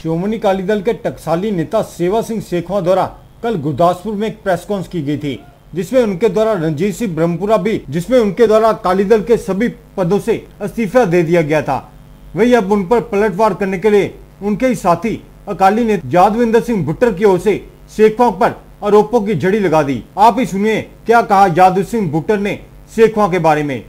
श्रोमणी अकाली दल के टकसाली नेता सेवा सिंह सेखवा द्वारा कल गुरदासपुर में एक प्रेस कॉन्फ्रेंस की गई थी, जिसमें उनके द्वारा रणजीत सिंह ब्रह्मपुरा भी अकाली दल के सभी पदों से इस्तीफा दे दिया गया था। वही अब उन पर पलटवार करने के लिए उनके ही साथी अकाली नेता यादविंदर सिंह भुट्टर की ओर से सेखवा पर आरोपों की झड़ी लगा दी। आप ही सुनिए क्या कहा यादव सिंह भुट्टर ने सेखवा के बारे में।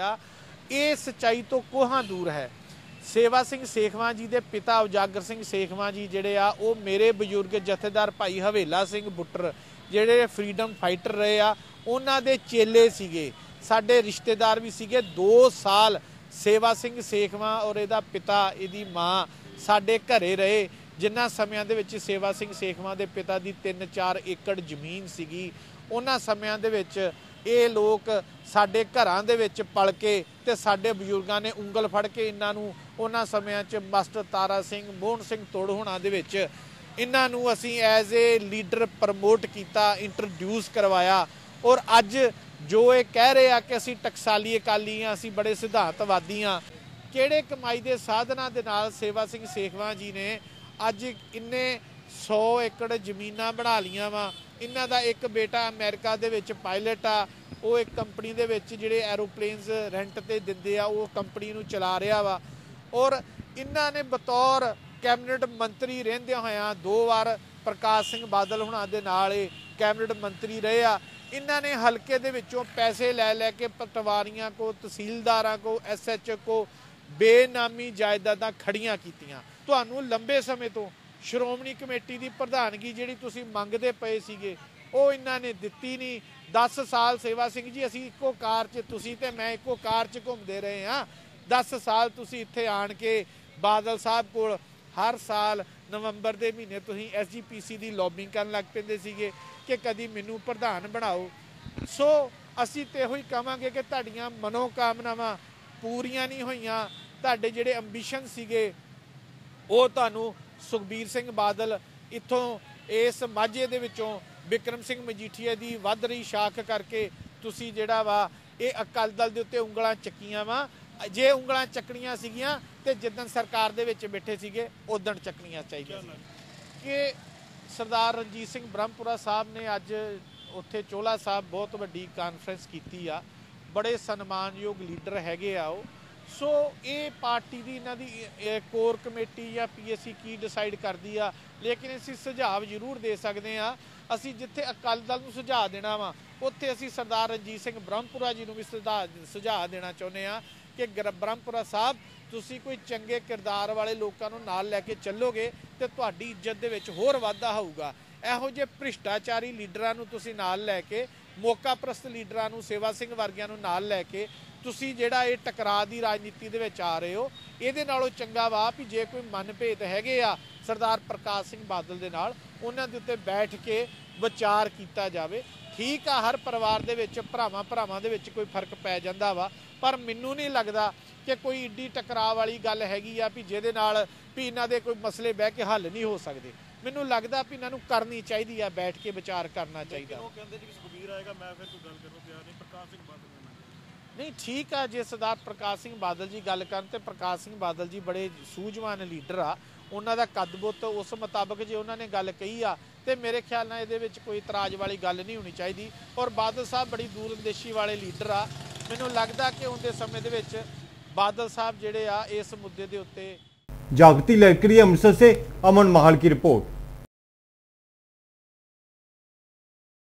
ये सच्चाई तो कोहां दूर है। सेवा सिंह सेखवा जी के पिता उजागर सिंह सेखवा जी जिहड़े आ वो मेरे बजुर्ग जथेदार भाई हवेला सिंह भुट्टर जिहड़े फ्रीडम फाइटर रहे आ उन्हां दे चेले सीगे, साडे रिश्तेदार भी सीगे। 2 साल सेवा सिंह सेखवा और इहदा पिता इहदी मां साडे घरे रहे, जिन्हां समयां दे विच सेवा सिंह सेखवा दे पिता दी 3-4 एकड़ जमीन सीगी। उन्हां समयां दे विच ये लोग साडे घरां दे विच पल के ते साडे बजुर्गां ने उंगल फड़ के इन्हां नूं उन्हां समयां च मास्टर तारा सिंह मोहन सिंह तोड़ होना दे विच इन्हां नूं असीं एज ए लीडर प्रमोट किया, इंट्रोड्यूस करवाया। और अज जो ये कह रहे आ कि असीं टकसाली अकाली हाँ, असीं बड़े सिद्धांतवादी हाँ, किहड़े कमाई दे साधनां दे नाल सेवा सिंह सेखवा जी ने अज इन्ने 100 एकड़ जमीनां बना लियां वा। इन्हां दा एक बेटा अमेरिका दे विच पायलट आ, वो एक कंपनी दे विच जिहड़े एरोप्लेन्स रेंट ते दिंदे आ वो कंपनी नूं चला रहा वा। और इन्हां ने बतौर कैबिनेट मंत्री रहिंदे होया 2 बार प्रकाश सिंह बादल हुणां दे नाल कैबिनेट मंत्री रहे आ। इन्हां ने हलके दे विचों पैसे लै के पटवारियां को, तहसीलदारां को, SHO को बेनामी जायदादां खड़ियां कीतियां। तुहानूं लंबे समय तो श्रोमणी कमेटी की प्रधानगी जिहड़ी तुसीं मंगदे पए सीगे वो इन्हां ने दित्ती नहीं। 10 साल सेवा सिंह जी असीं इक्को कार च, तुसीं ते मैं इक्को कार च घुमदे रहे हाँ। 10 साल तुसीं इत्थे आण के बादल साहब कोल हर साल नवंबर के महीने तुसीं SGPC की लॉबिंग करन लग पैंदे सीगे कि कदी मैनूं प्रधान बनाओ। सो असीं ते इहो ही कहांगे कि तुहाडीआं मनोकामनावां पूरीआं नहीं होईआं, तुहाडे जिहड़े अंबीशन सीगे वो तुहानूं सुखबीर सिंह बादल इत्थों इस माझे दे विचों बिक्रम सिंह मजीठीआ की वध रही शाख करके तुसीं जिहड़ा वा ये अकाली दल दे उत्ते उंगलां चक्कीआं वा। जे उंगलां चकणीआं सीगीआं ते जिद्दन सरकार दे विच बैठे सीगे उदण चकणीआं चाहीदियां सी। कि सरदार रणजीत सिंह ब्रह्मपुरा साहब ने अज उत्थे चोला साहब बहुत वड्डी कानफ्रेंस कीती आ, बड़े सन्मानयोग लीडर हैगे आ वो। सो ये पार्टी की इन्हां दी कोर कमेटी या PSC की डिसाइड करती आ, लेकिन असीं सुझाव जरूर दे सकते हाँ। असीं जिथे अकाली दल नूं सुझाव देना वा उत्थे असीं सरदार रणजीत सिंह ब्रह्मपुरा जी नूं भी सुझाव देना चाहुंदे हाँ कि ब्रह्मपुरा साहब तुसीं कोई चंगे किरदार वाले लोगों नूं नाल लैके चलोगे तो तुहाडी इज्जत दे विच होर वाधा होऊगा। इहो जे भ्रिष्टाचारी लीडरां नूं तुसीं नाल लैके, मौका प्रस्त लीडरां नूं, सेवा सिंह वर्गियां नूं नाल लैके तुसीं जिहड़ा ये टकराਅ दी राजनीति दे विच आ रहे हो, इहदे नालों चंगा वा भी जे कोई मनभेद हैगे आ सरदार प्रकाश सिंह बादल दे नाल उन्हां दे उत्ते बैठ के विचार कीता जावे। ठीक आ, हर परिवार दे विच भरावां दे विच कोई फर्क पै जांदा वा, पर मैनूं नहीं लगदा कि कोई ईडी टकराਅ वाली गल हैगी आ भी जिहदे नाल भी इन्हां दे कोई मसले बह के हल नहीं हो सकदे। मैनूं लगदा भी इन्हां नूं करनी चाहीदी आ, बैठ के विचार करना चाहीदा। नहीं ठीक है, जे सरदार प्रकाश सिंह बादल जी गल करन ते प्रकाश सिंह बादल जी बड़े सूझवान लीडर आ, उन्हां दा कदबुत उस मुताबिक जे उन्हां ने गल कही आ ते मेरे ख्याल नाल इहदे विच कोई इतराज वाली गल नहीं होनी चाहिदी। और बादल साहब बड़ी दूरंदेशी वाले लीडर आ, मैनूं लगदा कि उहदे समय दे विच बादल साहब जिहड़े आ इस मुद्दे दे उत्ते। जागती लड़कड़ी अमृतसर से अमन महाल की रिपोर्ट।